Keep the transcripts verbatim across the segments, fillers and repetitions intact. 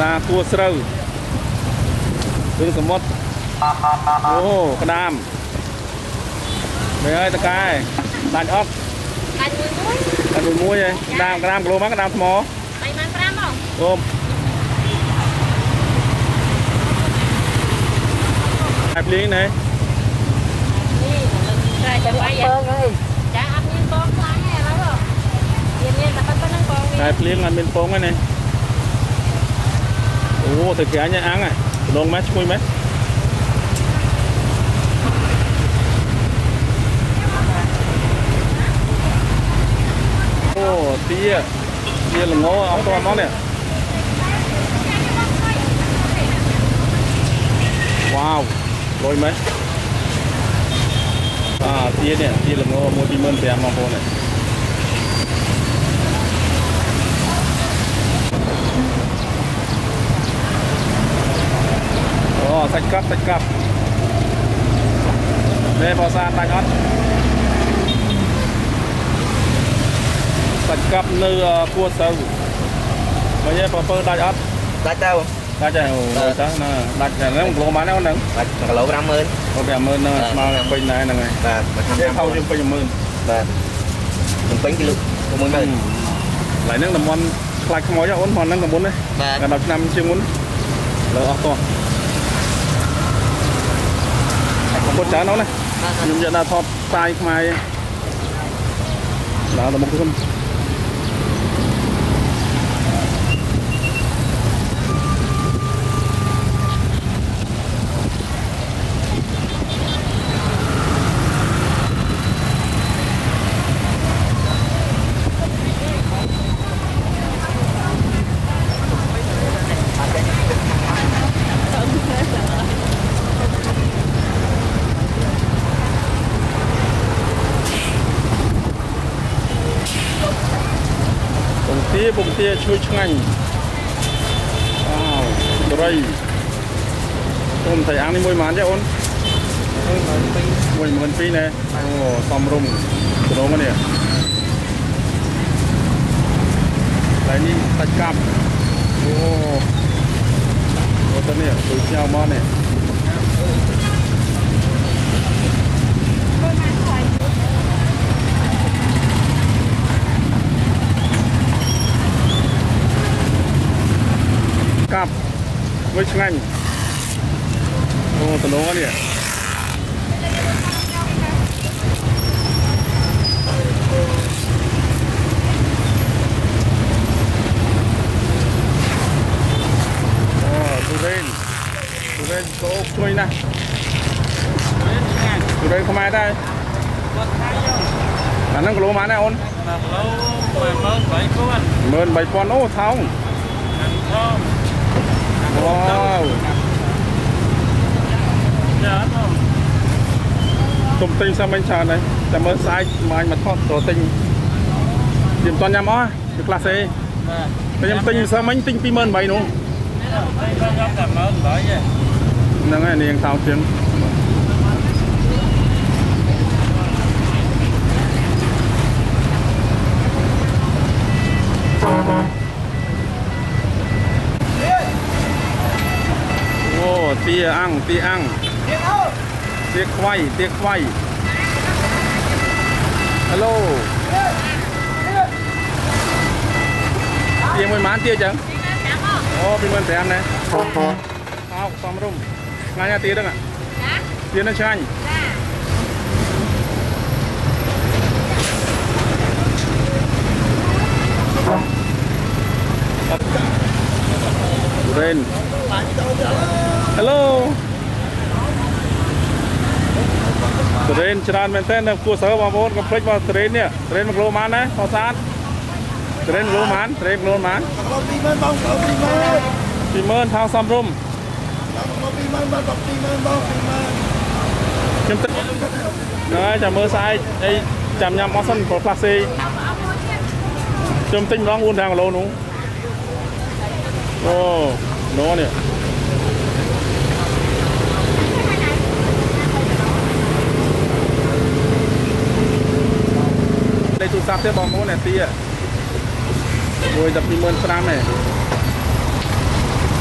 xa tua sâu tương sầm mót ô cái đam đây ơi ta cài đàn ốc đàn mùi muối vậy đam cái đam lô mắt cái đam mò ôm hai pli này hai pli ăn bên phong này ô thực kia nhá ăn này đông mát cùi mát ô tia tia là ngô ống to nó nè wow rồi mấy à tia nè tia là ngô mua tim mơn tiền mong cô này ồ sạch cắp sạch cắp đây bò san tay ngót sạch cắp nơi cua sâu bây giờ bò phơ tay ngót tay đâu tay chạy hồ rồi sao nè đặt nó một lô bán nó nắng đặt cả lô năm mươi có vẻ mơn mà bình này là này và cái thau trên bình mơn và mình bánh cái lượng của mình mơn lại nước làm món lại không nói cho ôn hoàn năng làm muốn đấy là đọc năm chưa muốn lỡ to không có chả nó này nhưng giờ là thọt tay mai đó là một cái không tia bụng tia chui ngay wow đây tôm thầy ăn đi môi mán chứ ôn môi mơn phi này ô xóm rung từ đó mà nè đây đi tạch cặp ô ô tên nè tụi nhau món nè cặp với ngành ô tận đó nè ô tụi bên tụi bên có chui nè tụi đây không ai đây là nó có lô má này ôn mơn bảy con ô thong wow tụm tinh sao mình chờ này chả mơ sai mà anh mà thoát tổ tinh điểm toàn nhắm ó được là xe bây giờ tinh sao mình tinh pi mơn bảy luôn nó ngay này thao tiếng tia ăn tia ăn tia quay tia quay hello tia mười mán tia chẳng ô pin mơn tiền này sao xong rung ngay nhà tia đó ạ tia nó chanh lên hello train chran men ten cua sơ ba bốn cái plek vào train nè train một lô mán đấy phao sát train lô mán train lô mán pì mơn thao xăm rum đấy chả mơ sai đây chạm nhầm món sân của plastic chôm tinh nó uốn hàng lô đúng ô nó nè đây tụi sắp tiếp bóng môn này tia ngồi đập đi mơn phram này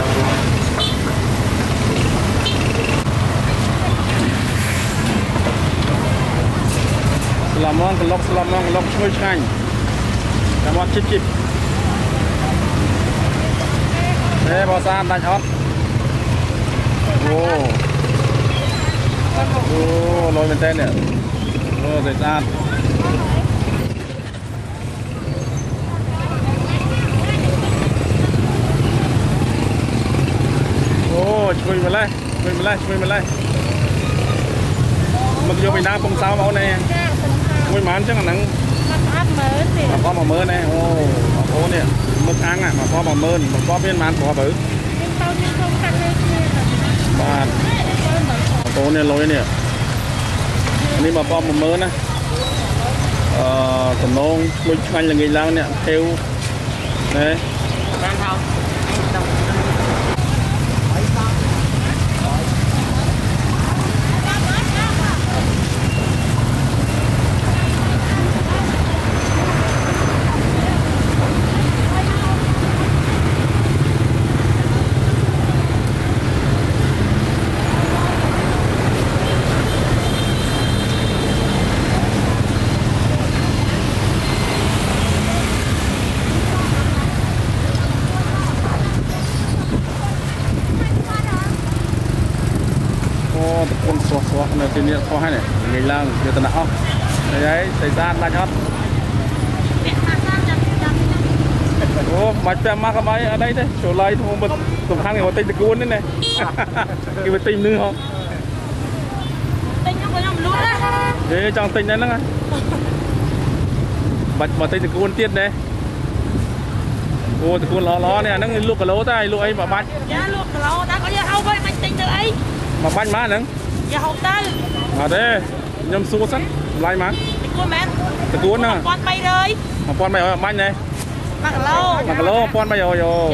Selamat kelok selamat kelok semua sekali. Selamat chip chip. Eh bosan tanya hot. Oh. Oh lôi bên tên nè. Oh thời gian. Oh chui mà lấy, chui mà lấy, chui mà lấy. Mặc dù mình đang không sao máu này. Mùi mán chắc là nắng mà có mà mơ này, ô ô nè mực ăn à mà có mà mơn mà có viên mán có bự và tô này lối nèนี่mà có mà mơ nè tầm nông mùi anh là người lao nè theo đấy con xóa xóa này trên điện xóa này ngày lang giờ tận nào đấy đấy thời gian là nhót ô mạch pem mắc cái ở đây đấy chỗ lại thôi một tụm khang này một tinh được cuốn đấy này cái một tinh nữa không thế trong tinh đấy nó ngay bạch mà tinh được cuốn tiết đấy ô thì cuốn ló ló này nó luộc cả lỗ tay luộc ấy mà bạch luộc cả lỗ ta có gì không vậy mình tinh được ấy mà bánh má nữa giờ hậu ta à đây nhâm xua sẵn lại má cuốn mẹ từ cuốn nè con bay rồi mà con bay ở bánh này mặc lô mặc lô con bay rồi rồi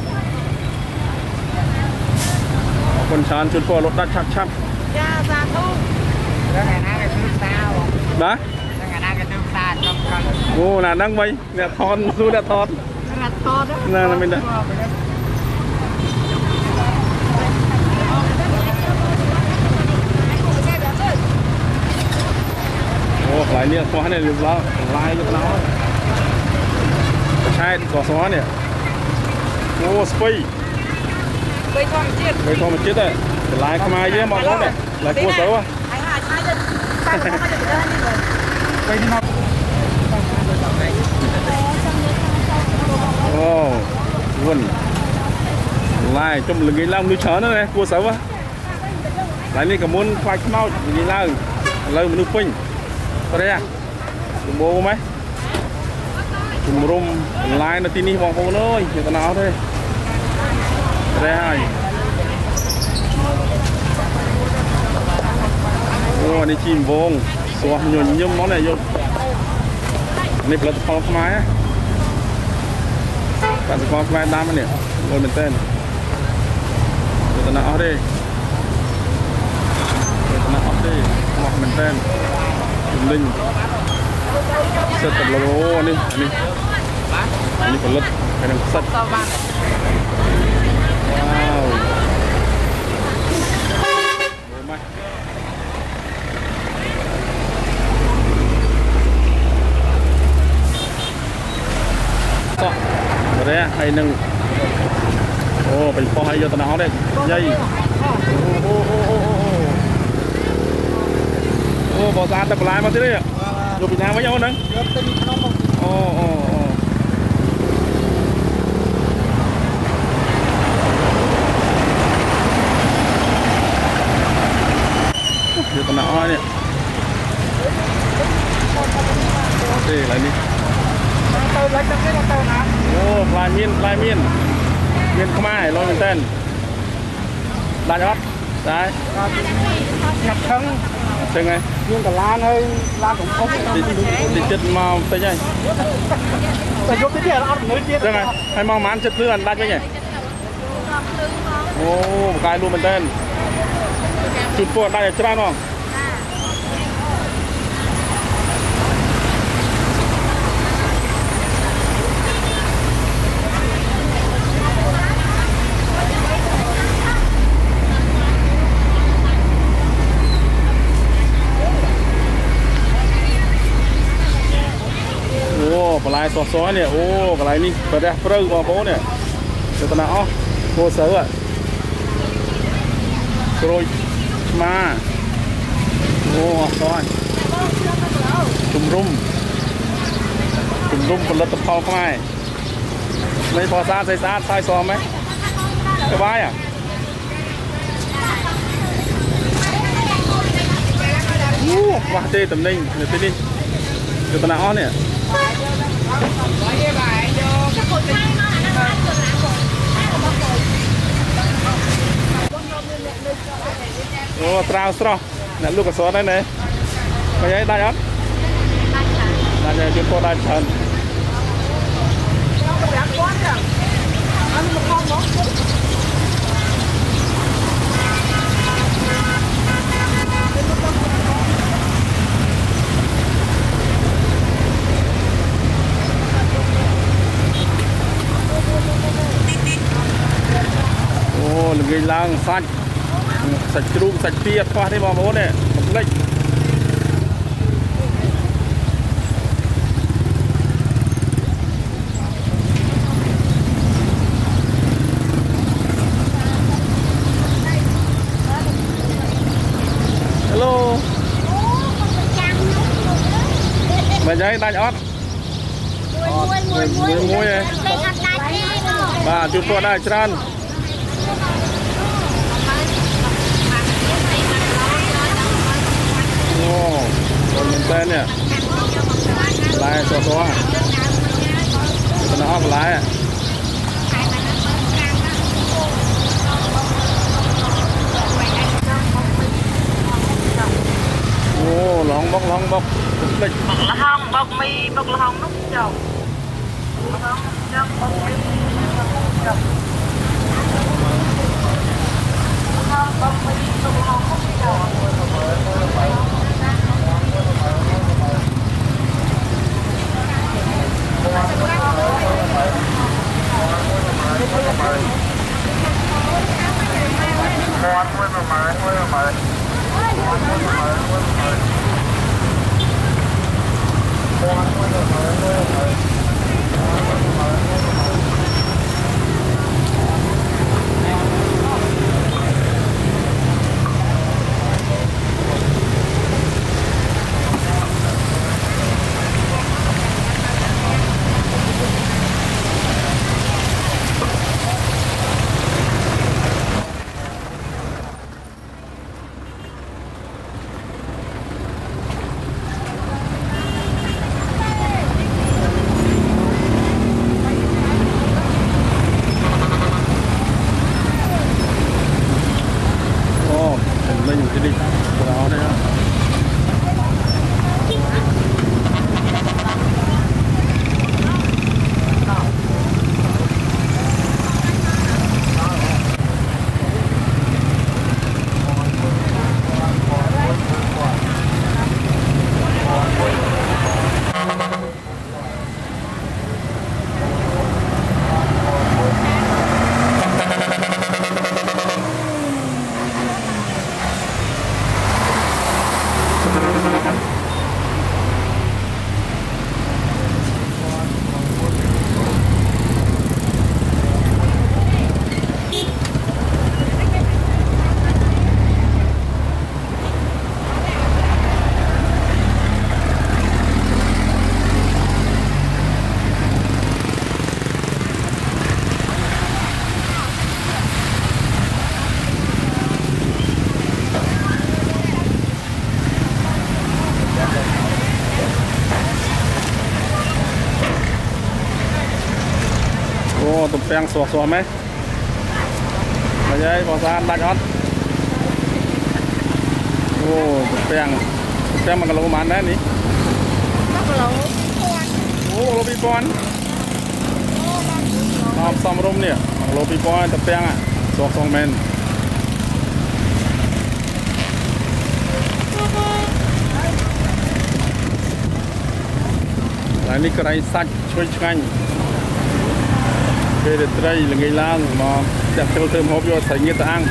con sàn chuyên phò lột đắt chắp chắp ra ra thu đó ô là đang bay nè thon du đã thon nè là mình đây ô lại nè xóa này được lo lại cho nó sai xóa xóa nè ô spray cây thon chết cây thon mà chết đấy lại không ai với mọi người này lại cua xấu à ô luôn lại trong lưng cái lông nuôi chó nữa này cua xấu á lại đi cả muốn khoai mau gì lao lâu mình nuôi pin có đấy à cùng bố mấy cùng rum lại nó tin đi vòng vòng thôi người ta nào thôi đây hai ô đi chim vòng xóa nhồi nhôm món này vô này là phong máy á bạn sẽ phong máy đam này ngồi mình tên người ta nào đi người ta nào đi hoặc mình tên linh sét tập lô này này này còn lật cái này sét wow mày to rồi đấy hay nâng ô bình pho hay vô tao nói đấy dây ô ô ô ô ô bỏ ra tập lại mà thế đấy ạ rồi Việt Nam với nhau nè ô ô ô vô tao nói nè đi lại đi ô lại miên lại miên miên không ai lo mình tên là nhót đấy nhập thân chừng này nhưng cả lan ơi lan cũng không đi đi chết mau tới nhảy phải giúp cái gì là ăn nữa chứ chừng này hay mau mán chết lươn đắt cái nhảy ô cái luôn mình tên chụp phô đây là tràn không បន្លែសសៗនេះអូកន្លែងនេះប្រទេសព្រៅបងប្អូននេះទៅតាអស់គួរសើក្រូចឆ្មាអូអស់ហើយជំរុំជំរុំផលិតផលខ្មែរមិនផសាស្អាតស្អាតសាយសមហ៎ក្បាយអាអូខ្វះទេតំណែងនៅទីនេះទៅតាអស់នេះអូត្រាវស្រស់អ្នកលោកកសរហ្នឹងណែបើយាយដាច់អត់ដាច់ហើយជឿពោះដាច់ច្រើនអូល្ងាចឡើងសាច់សាច់ជ្រូកសាច់ទាខ្វះទេបងប្អូននេះកំភ្លេចmà giấy tay ót muối muối muối này bà chụp qua đây trơn ô còn mình tên nè lại xóa xóa nó ót lại ô lon bóc lon bóc bóc là hông bóc mi bóc là hông nút chồng bóc mi bóc bóc mi bóc là hông nút chồng tụm phèn xòa xòa mấy bây giờ bỏ ra đánh hết ô tụm phèn tụm phèn mà cái lỗ màn đấy ní ô lỗ bị con làm xong rôm nè lỗ bị con tụm phèn à xòa xòa men lại ní cái này sạch chui chanh về để đây là ngày lang mà đẹp theo thêm hộp vô thành như ta ăn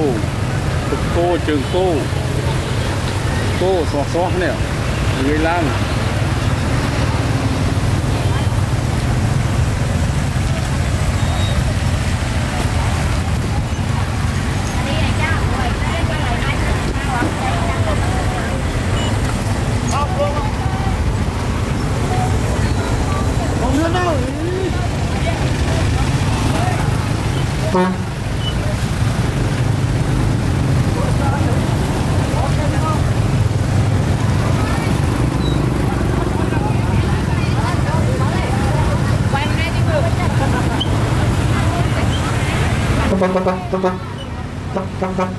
ទឹកគោជើងគោគោស្រស់ស្រស់នេះនិយាយឡើង Bang bang bang bang bang bang bang bang.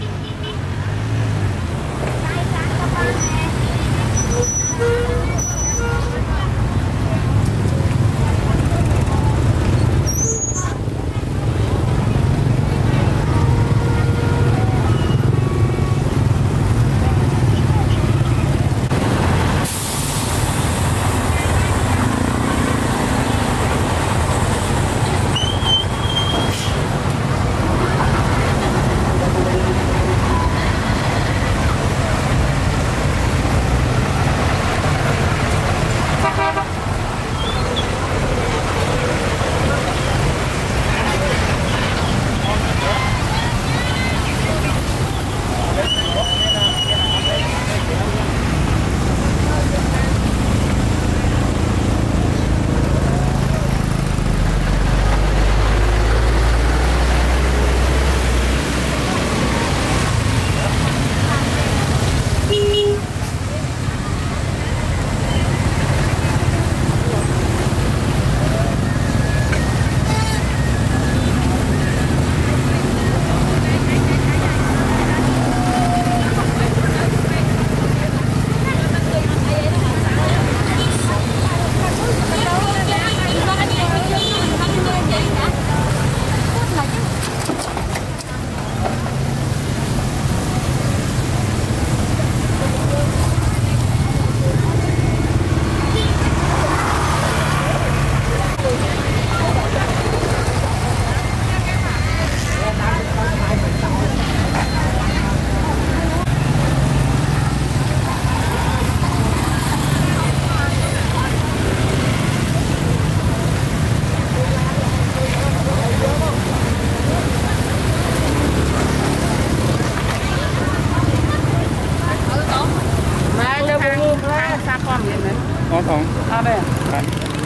Có không? À đây. À.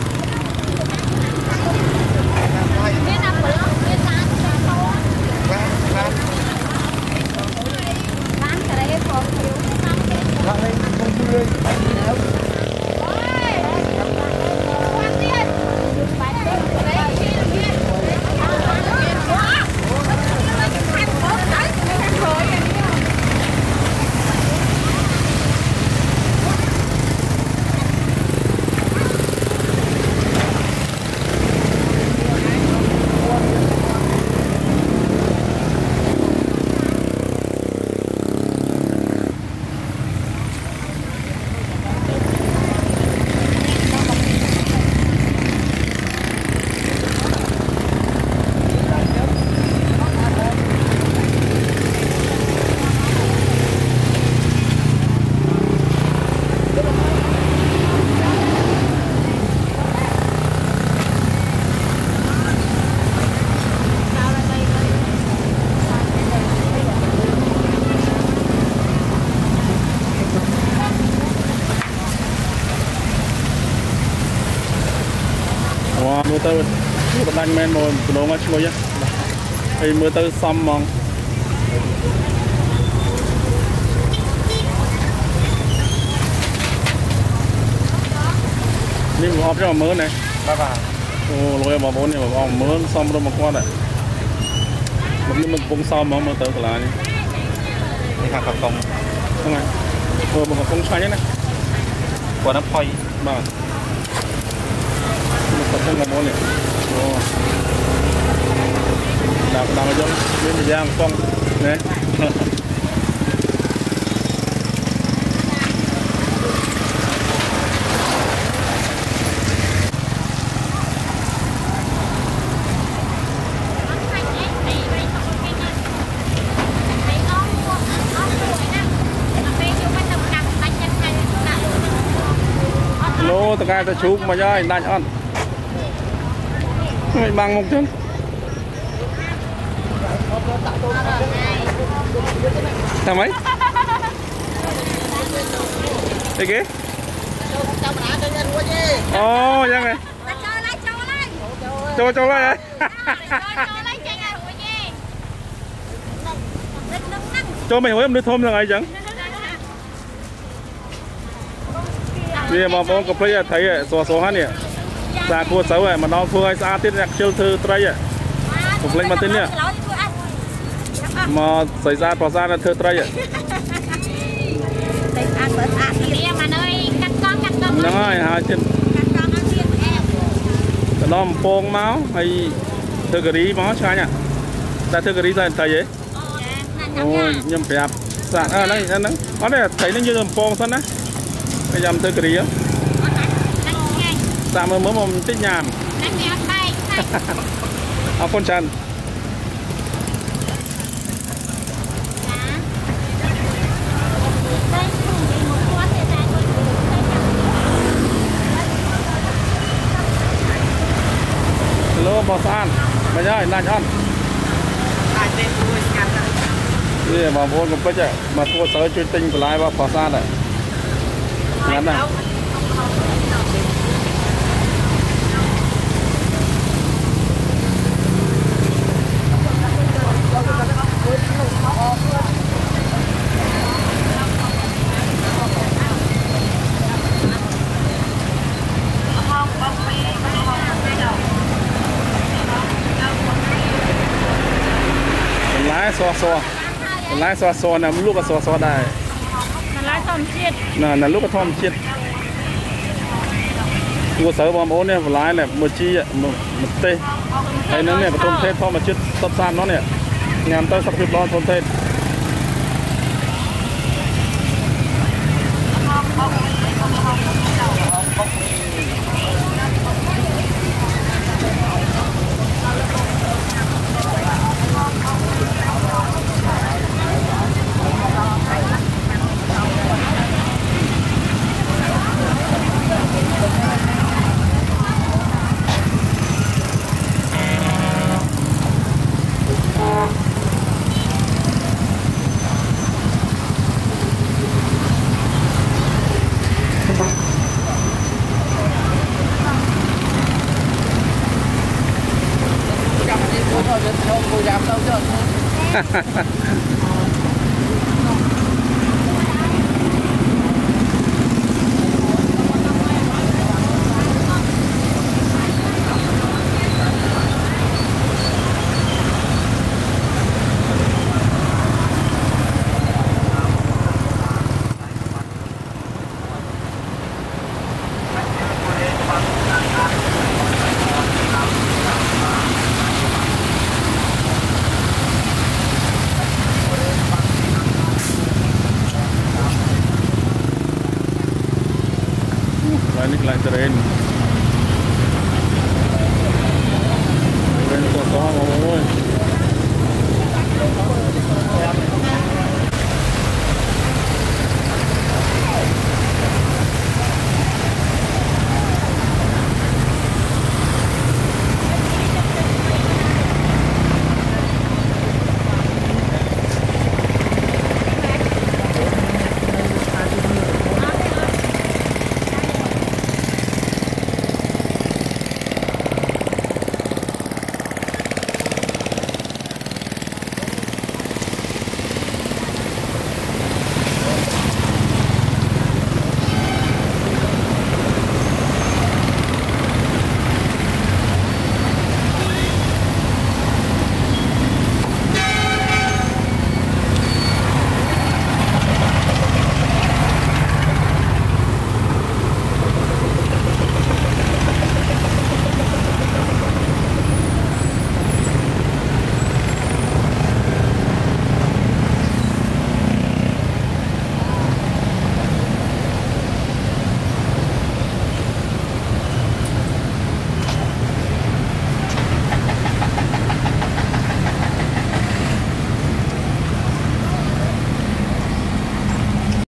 Mưa tới mưa đánh men mồi của nó ngắt mồi nhá, thì mưa tới xăm mongนี่มันออฟจะมาเมื่อไหนบ้าบ้าโอ้ลอยมาบนเนี่ยมาออกเมื่อซ้อมรถมาก่อนอ่ะมันนี่มันปงซ้อมมองมาเติร์กลานี่นี่ค่ะกับกองทำไมเออมันกับกองใช้เนี่ยนะกว่าน้ำพอยบ้ามันกับกองมาบนเนี่ยโอ้ดาวดาวมาจนเล่นย่างกองเนี่ย cái ta chụp mà chơi đánh ăn mày bằng một chân thằng mấy cái kia ồ vậy này cho cho lại cho mày hỏi em đưa thôm là ngày chẳng vì mà bông cà phê thấy số số hắn nè ra cua xấu này mà nó phương ai xa tiết nhạc chiêu thư tây à cục lên mà tin nè mà xảy ra bỏ ra là thư tây à nó hai chân nó phong máu hay thư cái gì máu sai nhá ta thư cái gì ra thầy vậy ôi nhầm phải áp sạn à này nó nó này thấy nó như là phong sẵn á bây giờ thư cái gì á sao mà mới một tích nhàm à con trần lô bò san bây giờ là nhon đi mà vô cũng bây mà thua sới chuyên tinh của lại vào bò san này ngắn này lái xoa xoa lái xoa xoa nè lúc có xoa xoa đây lái thom chiết nè nè lúc có thom chiết tôi sợ bom ố nè lái này một chi một một tê hay nó nè thom thết thom mà chiết sắp san nó nè ngàn tới sắp kịp lon thom thết Ini kelihatan